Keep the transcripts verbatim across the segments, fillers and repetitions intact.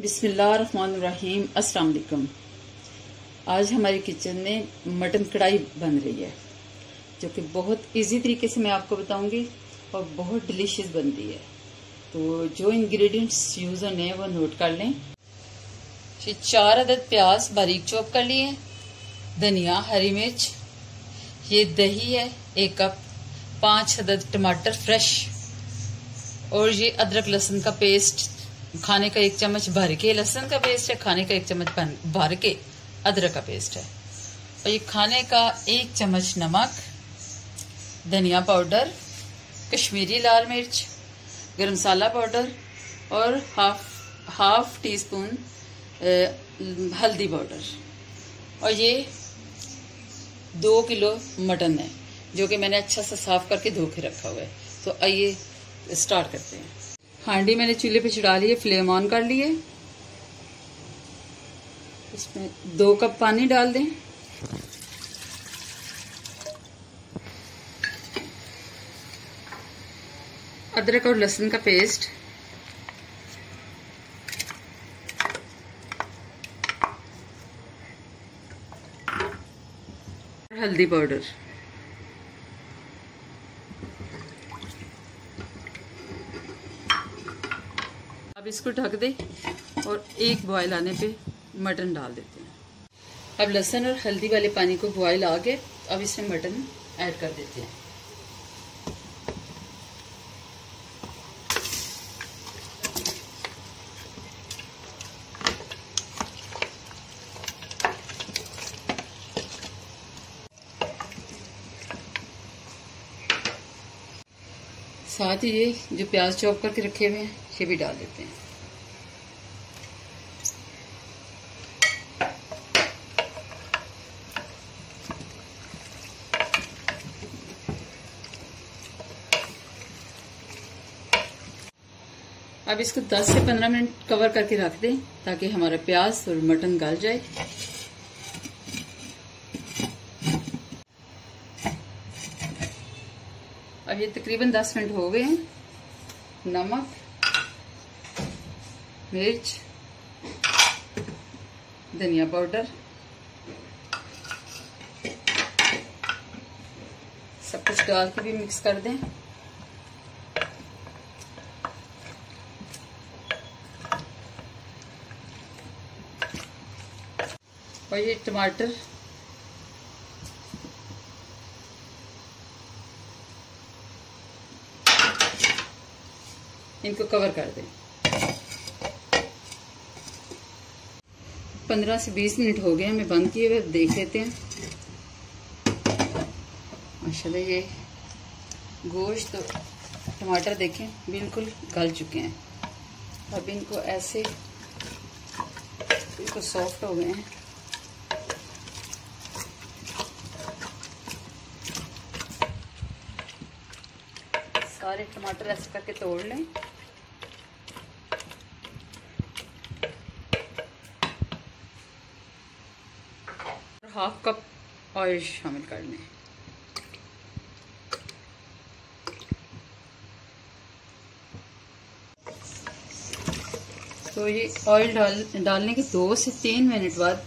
बिस्मिल्लाहिर्रहमानिर्रहीम। अस्सलाम वालेकुम। आज हमारी किचन में मटन कढ़ाई बन रही है, जो कि बहुत इजी तरीके से मैं आपको बताऊंगी और बहुत डिलीशियस बनती है। तो जो इंग्रेडिएंट्स यूज होने हैं वो नोट कर लें। ये चार अदद प्याज बारीक चॉप कर लिए, धनिया, हरी मिर्च, ये दही है एक कप, पांच अदद टमाटर फ्रेश, और ये अदरक लहसुन का पेस्ट खाने का एक चम्मच भर के लहसुन का पेस्ट है, खाने का एक चम्मच भर के अदरक का पेस्ट है, और ये खाने का एक चम्मच नमक, धनिया पाउडर, कश्मीरी लाल मिर्च, गरम मसाला पाउडर और हाफ हाफ टी स्पून हल्दी पाउडर। और ये दो किलो मटन है जो कि मैंने अच्छा सा साफ करके धो के रखा हुआ है। तो आइए स्टार्ट करते हैं। हांडी मैंने चूल्हे पे चढ़ा लिए, फ्लेम ऑन कर लिए। इसमें दो कप पानी डाल दें। अदरक और लहसुन का पेस्ट, हल्दी पाउडर, अब इसको ढक दे और एक बॉयल आने पे मटन डाल देते हैं। अब लहसुन और हल्दी वाले पानी को बॉयल आ गए, अब इसमें मटन ऐड कर देते हैं। साथ ही ये जो प्याज चॉप करके रखे हुए हैं ये भी डाल देते हैं। अब इसको दस से पंद्रह मिनट कवर करके रख दें ताकि हमारा प्याज और मटन गल जाए। अब ये तकरीबन दस मिनट हो गए हैं। नमक, मिर्च, धनिया पाउडर, सब कुछ डाल के भी मिक्स कर दें। और ये टमाटर, इनको कवर कर दें। पंद्रह से बीस मिनट हो गए हमें बंद किए हुए, देख लेते हैं। माशाल्लाह ये गोश्त तो टमाटर देखें बिल्कुल गल चुके हैं। अब इनको ऐसे बिल्कुल सॉफ्ट हो गए हैं। सारे टमाटर ऐसे करके तोड़ लें। हाफ कप ऑयल शामिल कर लें। तो ये ऑयल डाल डालने के दो से तीन मिनट बाद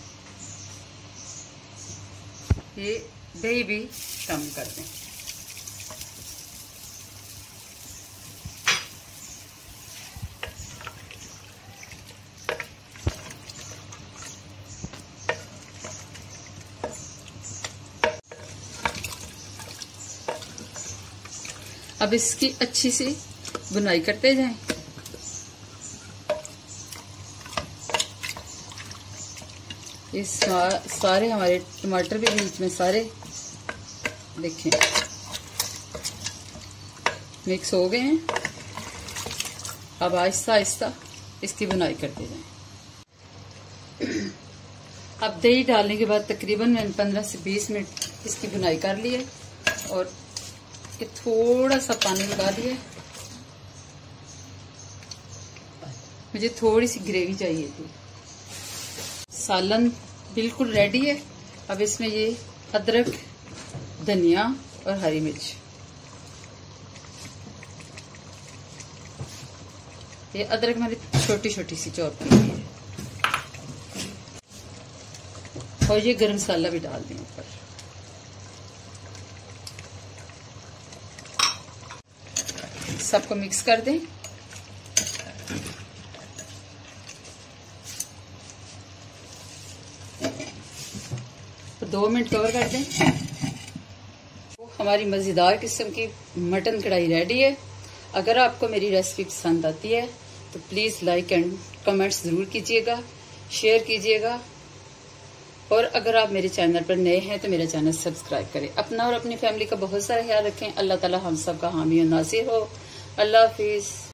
ये दही भी शामिल कर दें। अब इसकी अच्छी सी बुनाई करते जाएं। ये सा, सारे हमारे टमाटर भी बीच में सारे देखें मिक्स हो गए हैं। अब आहिस्ता आहिस्ता इसकी बुनाई करते जाएं। अब दही डालने के बाद तकरीबन मैंने पंद्रह से बीस मिनट इसकी बुनाई कर ली है और कि थोड़ा सा पानी लगा दिया। मुझे थोड़ी सी ग्रेवी चाहिए थी। सालन बिल्कुल रेडी है। अब इसमें ये अदरक, धनिया और हरी मिर्च ये अदरक मैंने छोटी छोटी सी चॉप की है और ये गरम मसाला भी डाल दें ऊपर। सबको मिक्स कर दें। दो मिनट कवर कर दें। हमारी मज़ेदार किस्म की मटन कढ़ाई रेडी है। अगर आपको मेरी रेसिपी पसंद आती है तो प्लीज़ लाइक एंड कमेंट्स ज़रूर कीजिएगा, शेयर कीजिएगा और अगर आप मेरे चैनल पर नए हैं तो मेरा चैनल सब्सक्राइब करें। अपना और अपनी फैमिली का बहुत सारा ख्याल रखें। अल्लाह ताला हम सब का हामी और नासिर हो। अल्लाह हाफिज़।